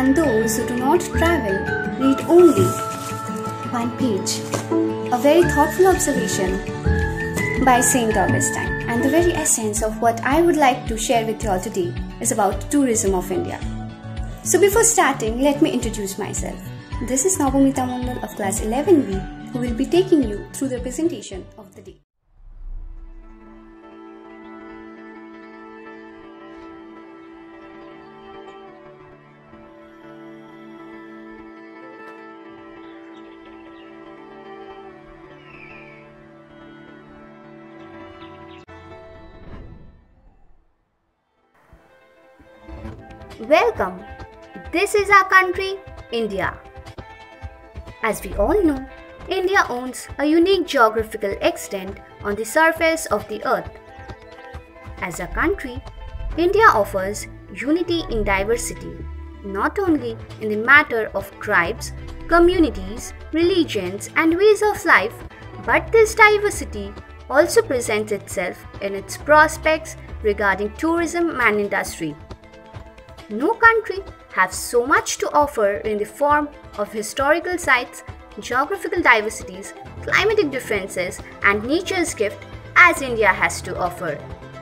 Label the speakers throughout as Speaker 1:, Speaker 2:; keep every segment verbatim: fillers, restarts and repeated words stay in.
Speaker 1: and those who do not travel read only one page. A very thoughtful observation by Saint Augustine, and the very essence of what I would like to share with you all today is about tourism of India. So before starting, let me introduce myself. This is Navamita Mondal of class eleven B, who will be taking you through the presentation of the day.
Speaker 2: Welcome. This is our country, India. As we all know, India owns a unique geographical extent on the surface of the earth. As a country, India offers unity in diversity, not only in the matter of tribes, communities, religions, and ways of life, but this diversity also presents itself in its prospects regarding tourism and industry. No country has so much to offer in the form of historical sites, geographical diversities, climatic differences, and nature's gift as India has to offer.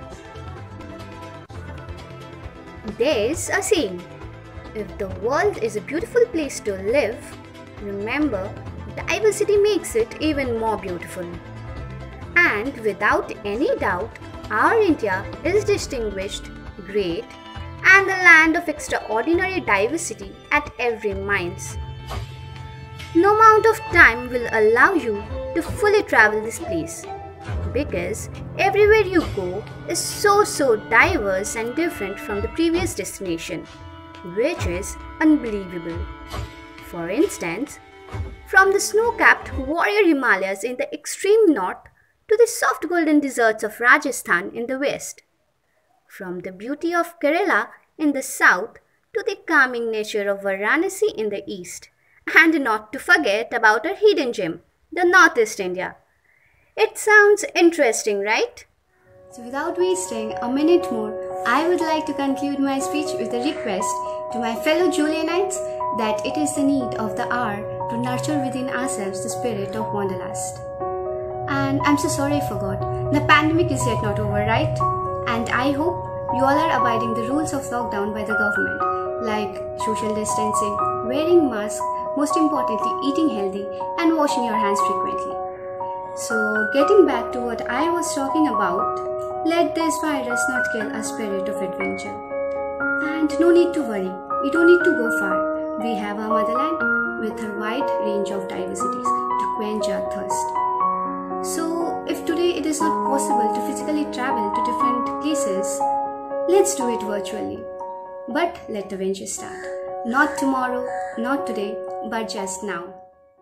Speaker 2: There's a saying, if the world is a beautiful place to live, remember, diversity makes it even more beautiful. And without any doubt, our India is distinguished, great, and the land of extraordinary diversity at every miles. No amount of time will allow you to fully travel this place, because everywhere you go is so so diverse and different from the previous destination, which is unbelievable. For instance, from the snow-capped warrior Himalayas in the extreme north to the soft golden deserts of Rajasthan in the west, from the beauty of Kerala in the south to the calming nature of Varanasi in the east, and not to forget about our hidden gem, the Northeast India. It sounds interesting, right?
Speaker 1: So without wasting a minute more, I would like to conclude my speech with a request to my fellow Julianites that it is the need of the hour to nurture within ourselves the spirit of wanderlust. And I'm so sorry I forgot, the pandemic is yet not over, right? And I hope you all are abiding the rules of lockdown by the government, like social distancing, wearing masks, most importantly eating healthy, and washing your hands frequently. So getting back to what I was talking about, let this virus not kill our spirit of adventure. And no need to worry, we don't need to go far. We have our motherland with her wide range of diversities to quench our thirst. So if today it is not possible to physically travel to different places, let's do it virtually. But let the venture start. Not tomorrow, not today, but just now.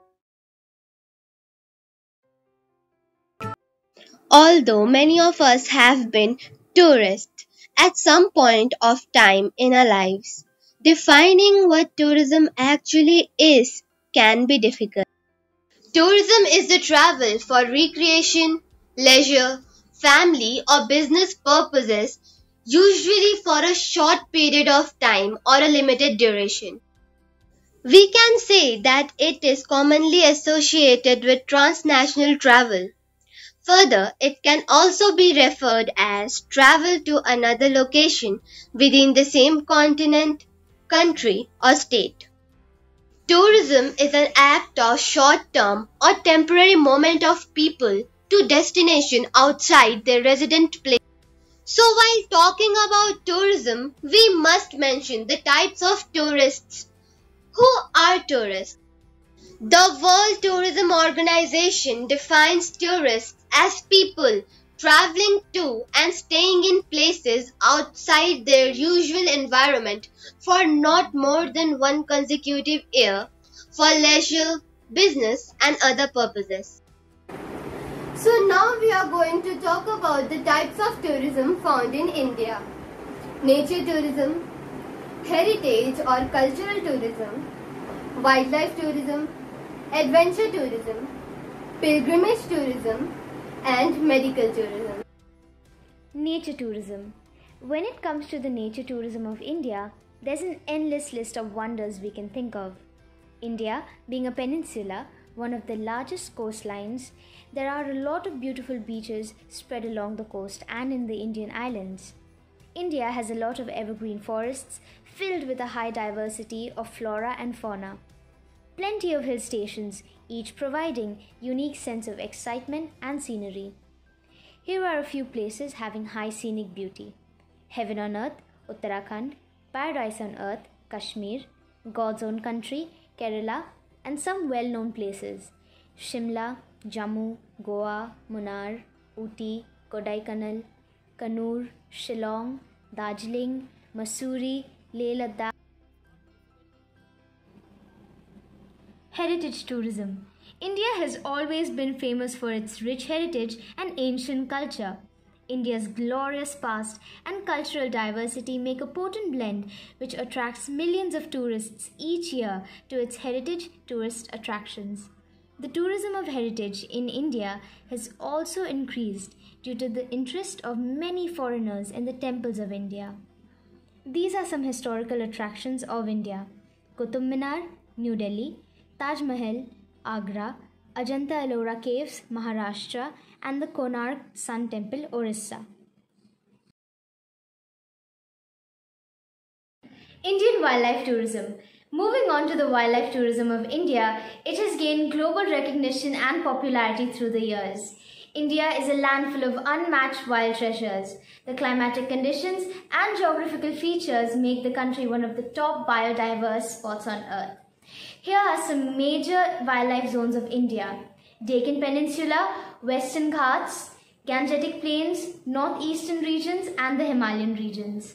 Speaker 3: Although many of us have been tourists at some point of time in our lives, defining what tourism actually is can be difficult. Tourism is the travel for recreation, leisure, family or business purposes, usually for a short period of time or a limited duration. We can say that it is commonly associated with transnational travel. Further, it can also be referred as travel to another location within the same continent, country or state. Tourism is an act of short-term or temporary movement of people to destination outside their resident place. So while talking about tourism, we must mention the types of tourists. Who are tourists? The World Tourism Organization defines tourists as people traveling to and staying in places outside their usual environment for not more than one consecutive year for leisure, business and other purposes. So now we are going to talk about the types of tourism found in India. Nature tourism, heritage or cultural tourism, wildlife tourism, adventure tourism, pilgrimage tourism, and medical tourism.
Speaker 4: Nature tourism. When it comes to the nature tourism of India,
Speaker 2: There's an endless list of wonders we can think of. India, being a peninsula, one of the largest coastlines, there are a lot of beautiful beaches spread along the coast and in the Indian islands. India has a lot of evergreen forests filled with a high diversity of flora and fauna. Plenty of hill stations, each providing unique sense of excitement and scenery. Here are a few places having high scenic beauty. Heaven on Earth, Uttarakhand, Paradise on Earth, Kashmir, God's Own Country, Kerala, and some well-known places. Shimla, Jammu, Goa, Munnar, Ooty, Kodaikanal, Kannur, Shillong, Darjeeling, Mussoorie, Leh Ladakh. Heritage tourism. India has always been famous for its rich heritage and ancient culture. India's glorious past and cultural diversity make a potent blend which attracts millions of tourists each year to its heritage tourist attractions. The tourism of heritage in India has also increased due to the interest of many foreigners in the temples of India. These are some historical attractions of India: Qutub Minar, New Delhi; Taj Mahal, Agra; Ajanta Ellora Caves, Maharashtra; and the Konark Sun Temple, Orissa. Indian wildlife tourism. Moving on to the wildlife tourism of India, it has gained global recognition and popularity through the years. India is a land full of unmatched wild treasures. The climatic conditions and geographical features make the country one of the top biodiverse spots on earth. Here are some major wildlife zones of India: Deccan Peninsula, Western Ghats, Gangetic Plains, northeastern regions, and the Himalayan regions.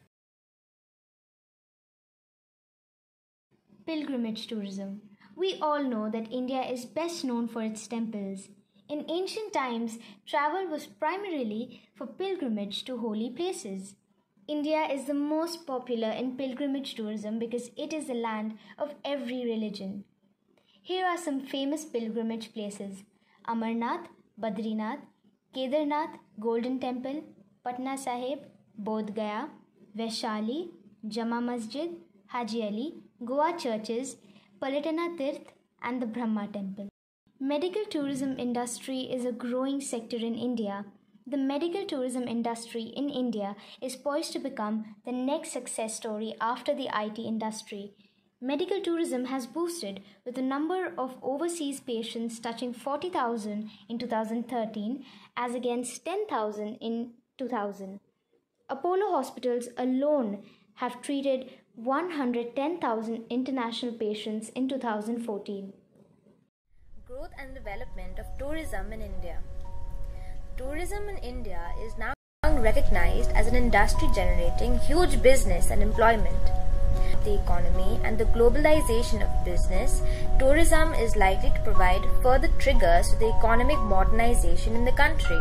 Speaker 2: Pilgrimage tourism. We all know that India is best known for its temples. In ancient times, travel was primarily for pilgrimage to holy places. India is the most popular in pilgrimage tourism because it is the land of every religion. Here are some famous pilgrimage places: Amarnath, Badrinath, Kedarnath, Golden Temple, Patna Sahib, Bodh Gaya, Vaishali, Jama Masjid, Haji Ali, Goa churches, Palitana Tirth, and the Brahma Temple. Medical tourism industry is a growing sector in India. The medical tourism industry in India is poised to become the next success story after the I T industry. Medical tourism has boosted, with the number of overseas patients touching forty thousand in two thousand thirteen as against ten thousand in two thousand. Apollo hospitals alone have treated one hundred ten thousand international patients in two thousand fourteen.
Speaker 4: Growth and development of tourism in India. Tourism in India is now recognized as an industry generating huge business and employment. The economy and the globalization of business, tourism is likely to provide further triggers to the economic modernization in the country.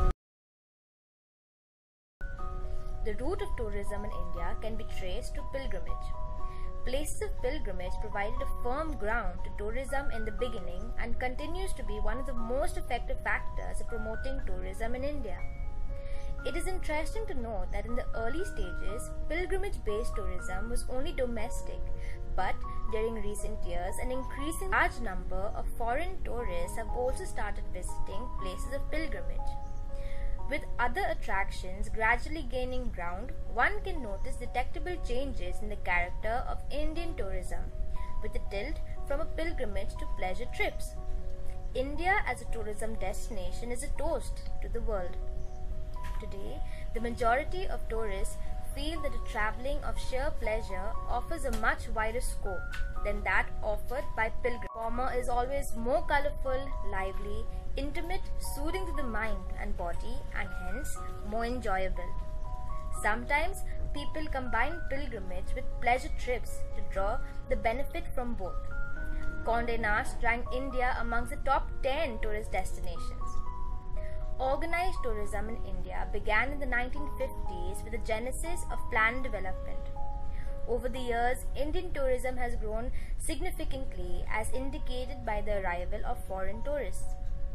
Speaker 4: The root of tourism in India can be traced to pilgrimage. Places of pilgrimage provided a firm ground to tourism in the beginning and continues to be one of the most effective factors of promoting tourism in India. It is interesting to note that in the early stages, pilgrimage-based tourism was only domestic, but during recent years, an increasing large number of foreign tourists have also started visiting places of pilgrimage. With other attractions gradually gaining ground, one can notice detectable changes in the character of Indian tourism, with a tilt from a pilgrimage to pleasure trips. India as a tourism destination is a toast to the world. Today, the majority of tourists feel that the travelling of sheer pleasure offers a much wider scope than that offered by pilgrims. The former is always more colourful, lively, intimate, soothing to the mind and body, and hence more enjoyable. Sometimes people combine pilgrimage with pleasure trips to draw the benefit from both. Condé Nast ranked India amongst the top ten tourist destinations. Organized tourism in India began in the nineteen fifties with the genesis of planned development. Over the years, Indian tourism has grown significantly as indicated by the arrival of foreign tourists.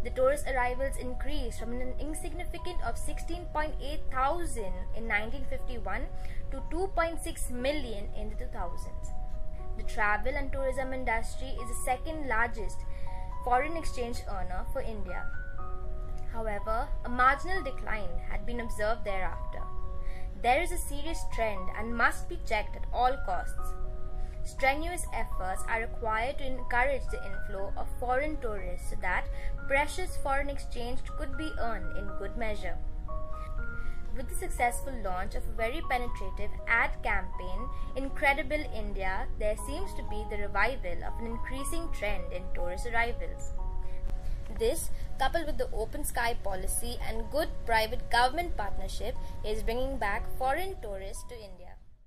Speaker 4: the tourist arrivals increased from an insignificant of sixteen point eight thousand in nineteen fifty-one to two point six million in the two thousands. The travel and tourism industry is the second largest foreign exchange earner for India. However, a marginal decline had been observed thereafter. There is a serious trend and must be checked at all costs. Strenuous efforts are required to encourage the inflow of foreign tourists so that precious foreign exchange could be earned in good measure. With the successful launch of a very penetrative ad campaign, Incredible India, there seems to be the revival of an increasing trend in tourist arrivals. This, coupled with the open sky policy and good private government partnership, is bringing back foreign tourists to India.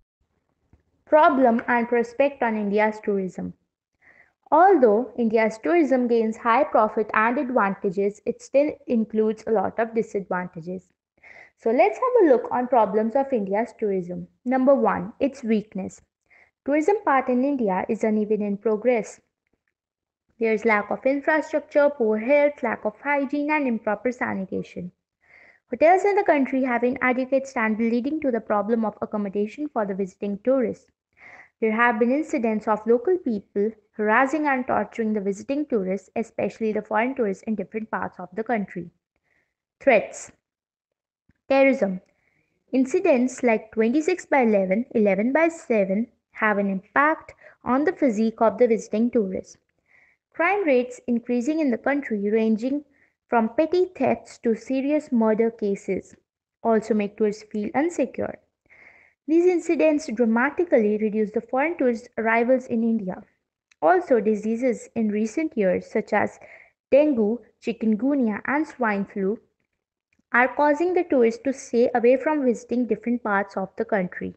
Speaker 5: Problem and prospect on India's tourism. Although India's tourism gains high profit and advantages, it still includes a lot of disadvantages. So let's have a look on problems of India's tourism. Number one, its weakness. Tourism part in India is uneven in progress. There is lack of infrastructure, poor health, lack of hygiene, and improper sanitation. Hotels in the country have inadequate standard, leading to the problem of accommodation for the visiting tourists. There have been incidents of local people harassing and torturing the visiting tourists, especially the foreign tourists in different parts of the country. Threats. Terrorism. Incidents like twenty-six by eleven, eleven by seven have an impact on the physique of the visiting tourists. Crime rates increasing in the country, ranging from petty thefts to serious murder cases, also make tourists feel insecure. These incidents dramatically reduce the foreign tourist arrivals in India. Also, diseases in recent years such as dengue, chikungunya, and swine flu are causing the tourists to stay away from visiting different parts of the country.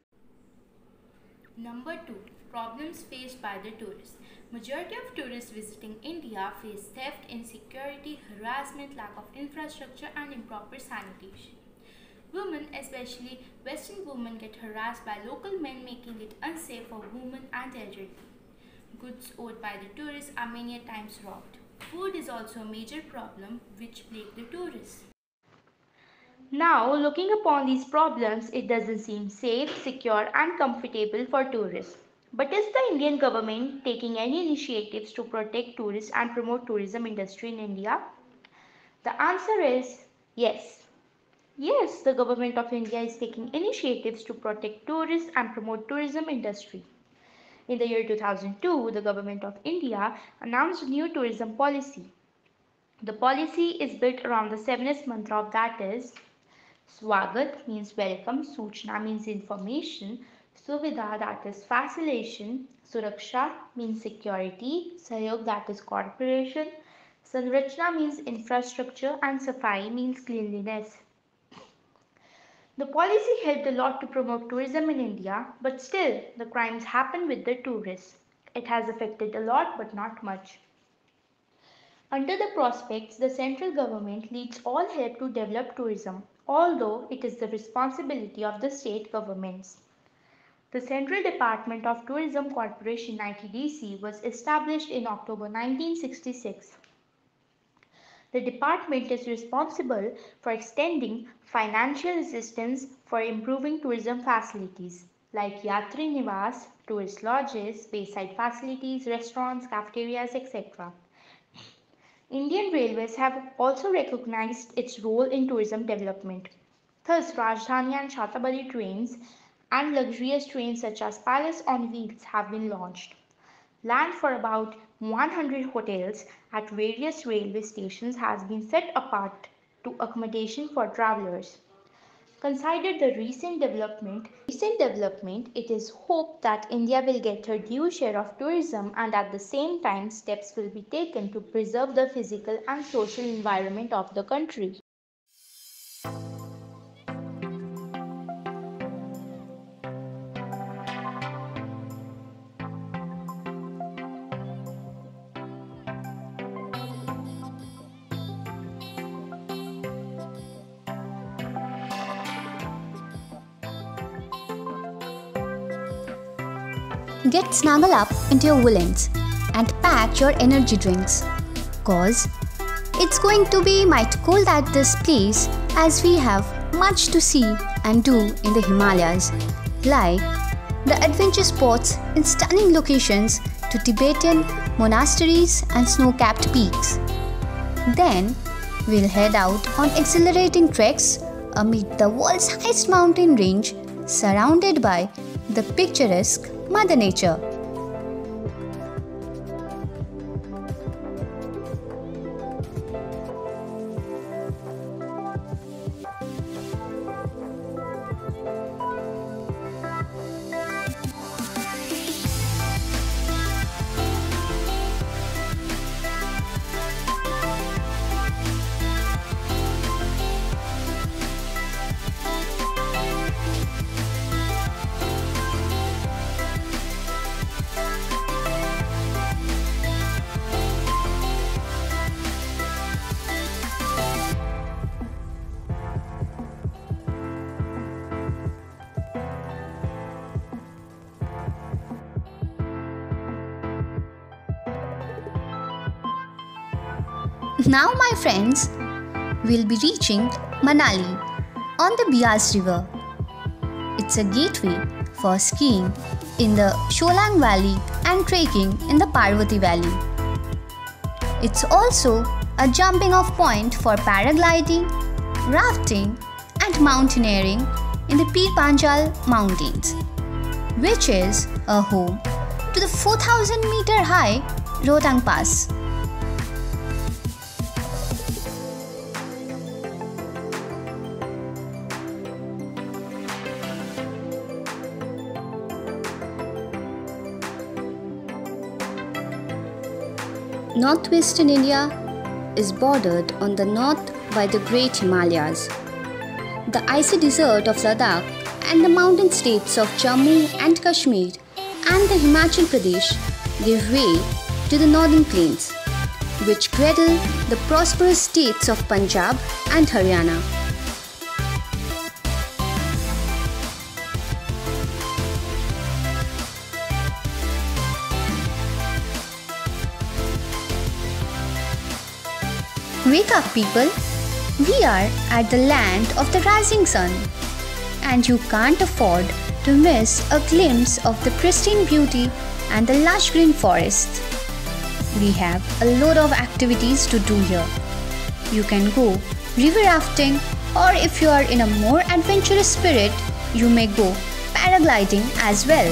Speaker 6: Number two, problems faced by the tourists. Majority of tourists visiting India face theft, insecurity, harassment, lack of infrastructure, and improper sanitation. Women, especially Western women, get harassed by local men, making it unsafe for women and elderly. Goods owed by the tourists are many a times robbed. Food is also a major problem which plague the tourists.
Speaker 5: Now, looking upon these problems, it doesn't seem safe, secure, and comfortable for tourists. But is the Indian government taking any initiatives to protect tourists and promote tourism industry in India? The answer is yes. Yes, the government of India is taking initiatives to protect tourists and promote tourism industry. In the year two thousand two, the government of India announced a new tourism policy. The policy is built around the seventh mantra of that is Swagat means welcome, Suchna means information, Suvidha that is facilitation, Suraksha means security, Sahyog that is cooperation, Sanrachna means infrastructure, and Safai means cleanliness. The policy helped a lot to promote tourism in India, but still the crimes happen with the tourists. It has affected a lot but not much. Under the prospects, the central government leads all help to develop tourism, although it is the responsibility of the state governments. The Central Department of Tourism Corporation I T D C was established in October nineteen sixty-six. The department is responsible for extending financial assistance for improving tourism facilities like Yatri Niwas, tourist lodges, bayside facilities, restaurants, cafeterias, et cetera. Indian Railways have also recognized its role in tourism development. Thus, Rajdhani and Shatabadi trains and luxurious trains such as Palace on Wheels have been launched. Land for about one hundred hotels at various railway stations has been set apart to accommodation for travelers. Consider the recent development, recent development, it is hoped that India will get her due share of tourism, and at the same time steps will be taken to preserve the physical and social environment of the country.
Speaker 2: Get snuggle up into your woolens and pack your energy drinks, cause it's going to be might cold at this place as we have much to see and do in the Himalayas, like the adventure spots in stunning locations to Tibetan monasteries and snow-capped peaks. Then we'll head out on exhilarating treks amid the world's highest mountain range, surrounded by the picturesque Mother Nature. Now my friends, we'll be reaching Manali on the Beas River. It's a gateway for skiing in the Solang Valley and trekking in the Parvati Valley. It's also a jumping off point for paragliding, rafting and mountaineering in the Pir Panjal Mountains, which is a home to the four thousand meter high Rohtang Pass. Northwestern India is bordered on the north by the Great Himalayas, the icy desert of Ladakh and the mountain states of Jammu and Kashmir and the Himachal Pradesh give way to the northern plains, which cradle the prosperous states of Punjab and Haryana. Wake up, people! We are at the land of the rising sun, and you can't afford to miss a glimpse of the pristine beauty and the lush green forest. We have a lot of activities to do here. You can go river rafting, or if you are in a more adventurous spirit, you may go paragliding as well.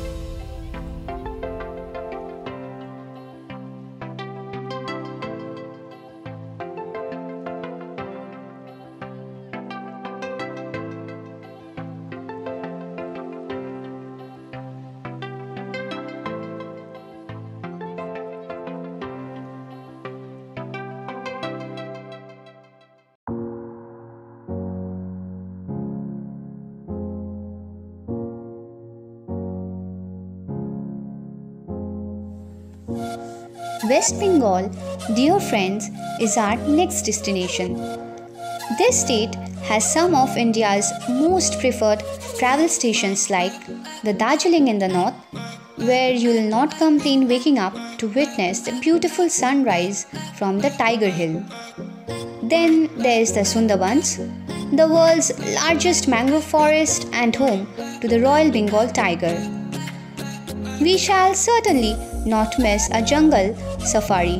Speaker 2: West Bengal, dear friends, is our next destination. This state has some of India's most preferred travel stations like the Darjeeling in the north, where you will not complain waking up to witness the beautiful sunrise from the Tiger Hill. Then there is the Sundarbans, the world's largest mangrove forest and home to the Royal Bengal tiger. We shall certainly not miss a jungle safari.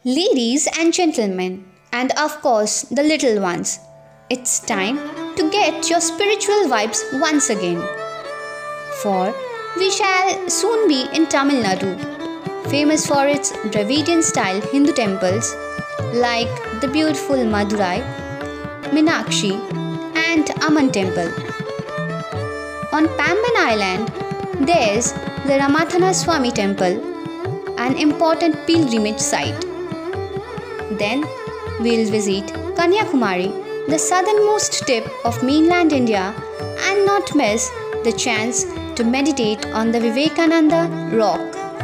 Speaker 2: Ladies and gentlemen, and of course the little ones, it's time to get your spiritual vibes once again. For we shall soon be in Tamil Nadu, famous for its Dravidian style Hindu temples like the beautiful Madurai, Meenakshi, and Amman temple. On Pamban Island, there's the Ramathana Swami temple, an important pilgrimage site. Then we'll visit Kanyakumari, the southernmost tip of mainland India, and not miss the chance to meditate on the Vivekananda rock.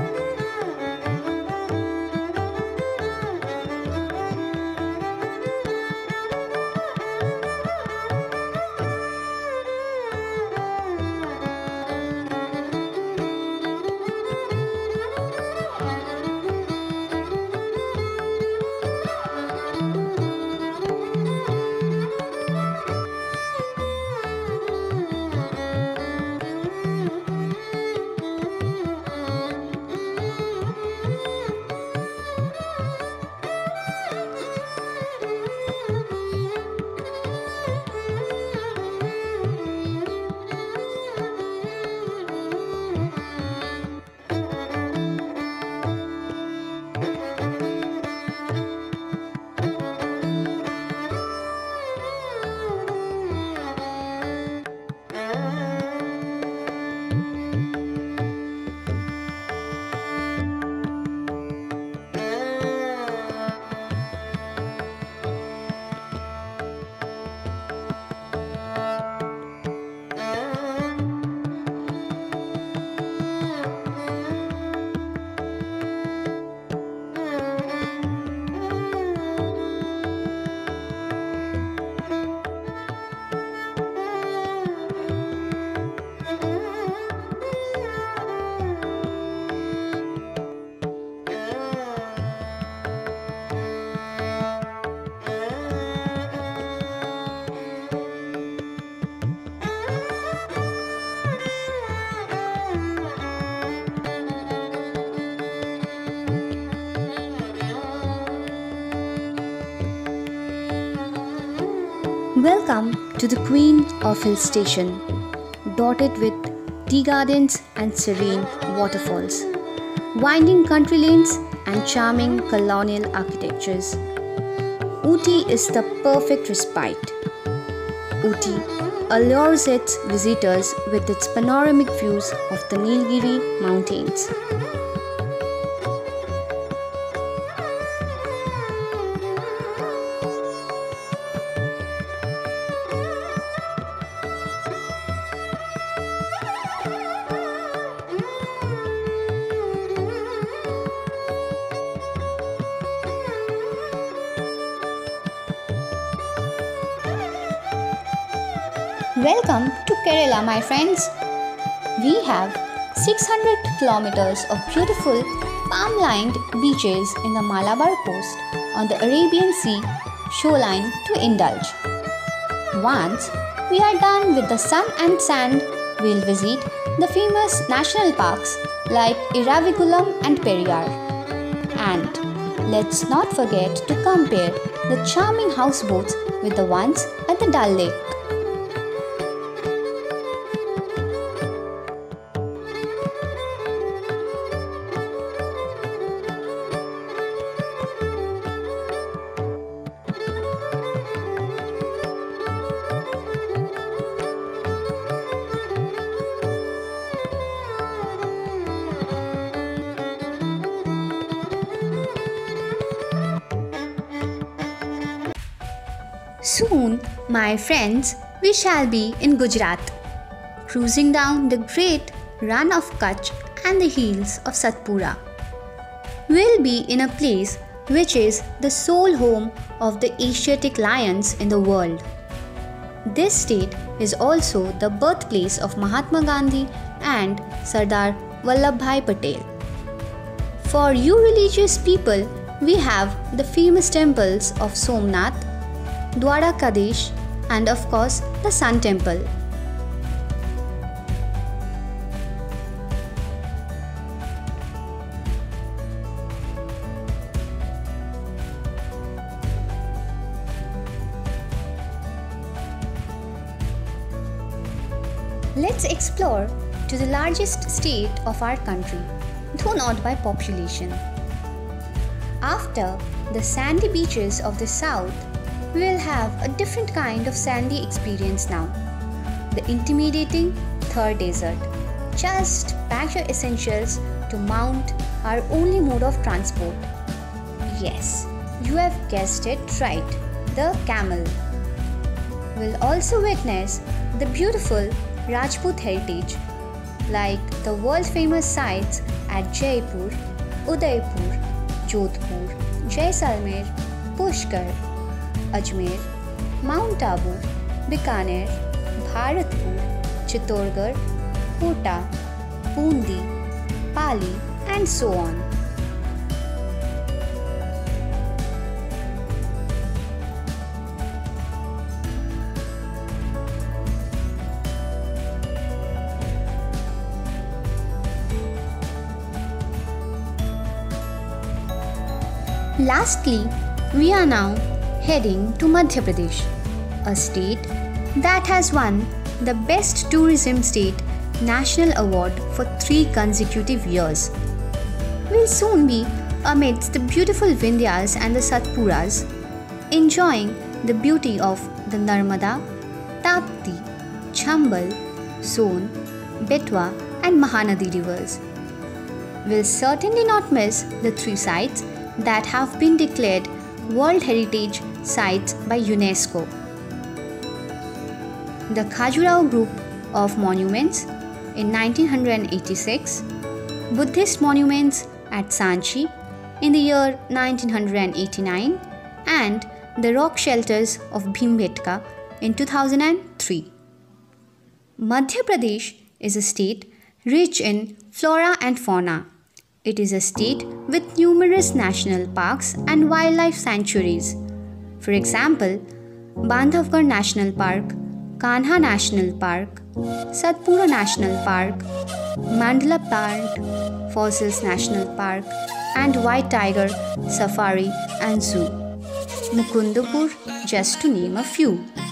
Speaker 2: Welcome to the Queen of Hill Station, dotted with tea gardens and serene waterfalls, winding country lanes and charming colonial architectures. Ooty is the perfect respite. Ooty allures its visitors with its panoramic views of the Nilgiri Mountains. Welcome to Kerala, my friends. We have six hundred kilometers of beautiful palm-lined beaches in the Malabar coast on the Arabian Sea shoreline to indulge. Once we are done with the sun and sand, we'll visit the famous national parks like Iravikulam and Periyar. And let's not forget to compare the charming houseboats with the ones at the Dal Lake. Soon, my friends, we shall be in Gujarat, cruising down the great Rann of Kutch and the hills of Satpura. We'll be in a place which is the sole home of the Asiatic lions in the world. This state is also the birthplace of Mahatma Gandhi and Sardar Vallabhbhai Patel. For you religious people, we have the famous temples of Somnath, Dwarkadish, and of course the Sun Temple. Let's explore to the largest state of our country, though not by population. After the sandy beaches of the south, we will have a different kind of sandy experience now. The intimidating Thar Desert. Just pack your essentials to mount our only mode of transport. Yes, you have guessed it right, the camel. We'll also witness the beautiful Rajput heritage, like the world-famous sites at Jaipur, Udaipur, Jodhpur, Jaisalmer, Pushkar, Ajmer, Mount Abu, Bikaner, Bharatpur, Chittorgarh, Kota, Bundi, Pali, and so on. Lastly, we are now heading to Madhya Pradesh, a state that has won the Best Tourism State National Award for three consecutive years. We'll soon be amidst the beautiful Vindhyas and the Satpuras, enjoying the beauty of the Narmada, Tapti, Chambal, Son, Betwa, and Mahanadi rivers. We'll certainly not miss the three sites that have been declared World Heritage Sites by UNESCO. The Khajuraho Group of Monuments in nineteen eighty-six, Buddhist monuments at Sanchi in the year nineteen eighty-nine, and the rock shelters of Bhimbetka in two thousand three. Madhya Pradesh is a state rich in flora and fauna. It is a state with numerous national parks and wildlife sanctuaries. For example, Bandhavgarh National Park, Kanha National Park, Satpura National Park, Mandla Plant, Fossils National Park, and White Tiger Safari and Zoo. Mukundapur, just to name a few.